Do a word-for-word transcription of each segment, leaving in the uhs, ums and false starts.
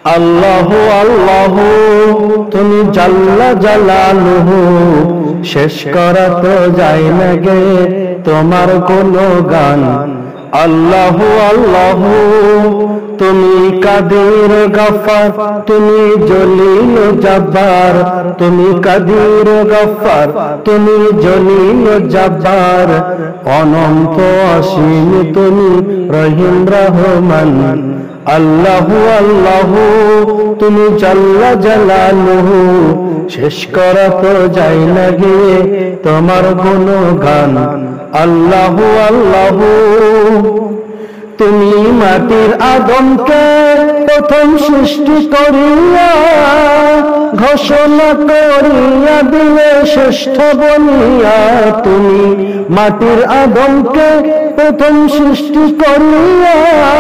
আল্লাহু আল্লাহু তুমি জাল্লা জালালুহু, শেষ করা তো যায় না গে তোমার কোনো গান। আল্লাহু আল্লাহু তুমি কাদির গফফার, তুমি জলিল জব্বার, তুমি কাদির গফফার, তুমি জলিল জব্বার, অনন্ত অসীম তুমি রহিম রহমান। আল্লাহু আল্লাহু তুমি জাল্লা জালালুহু, শেষ করা তো যায় না গে তোমার গুণগান। আল্লাহু আল্লাহু তুমি মাটির আদমকে প্রথম সৃষ্টি করিয়া ঘোষণা করিয়া দিলে শ্রেষ্ঠ বলিয়া। তুমি মাটির আদমকে প্রথম সৃষ্টি করিয়া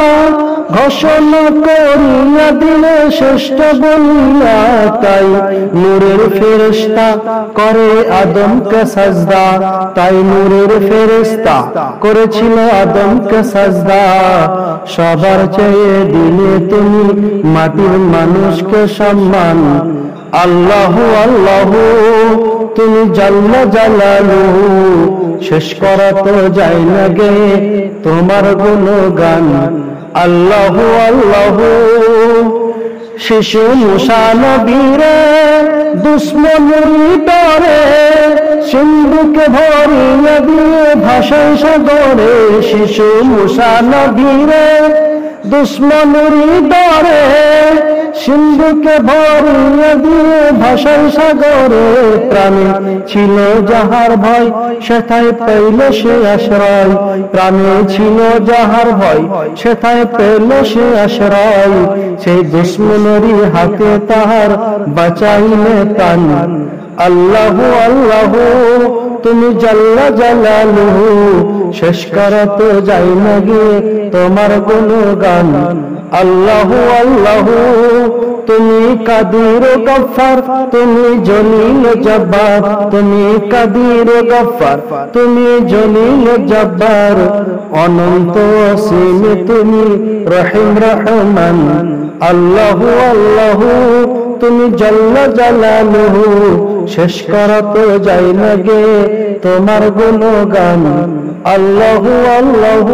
ঘোষণা করিয়া দিলে শ্রেষ্ঠ বলিয়া। তাই নূরের ফেরেশতা করে আদমকে সাজদা, তাই নূরের ফেরেশতা করেছিল আদমকে সাজদা। সবার চেয়ে দিলে তুমি মাটির মানুষকে সম্মান। আল্লাহু আল্লাহু তুমি জাল্লা জালালুহু, শেষ করা তো যায় না গে তোমার গুণগান। আল্লাহু আল্লাহু শিশু মুসা নবীরে দুশ্মনের ডরে সিন্ধুকে ভরিয়ে দিয়ে ভাষায় সাগরে। শিশু মুসা নবীরে দুশ্মনের ডরে সিন্ধুকে ভরিয়ে দিয়ে ভাষায় সাগরে। প্রাণে ছিল যাহার ভয় সেথায় পেল সে আশ্রয়, প্রাণে ছিল যাহার ভয় সেথায় পেল সে আশ্রয়। সেই দুশ্মনেরই হাতে তাহার বাঁচাইলে প্রাণ। আল্লাহু আল্লাহু তুমি জাল্লা জালালুহু, শেষ করা তো যায় না গে তোমার গুণগান। আল্লাহু আল্লাহু তুমি কাদির গফফার, তুমি জলিল জব্বার, তুমি কাদির গফফার, তুমি জলিল জব্বার, অনন্ত অসীম তুমি রহিম রহমান। আল্লাহু আল্লাহু তুমি জাল্লা জালালুহু, শেষ করা তো যায় না গে তোমার গুণগান। আল্লাহু আল্লাহু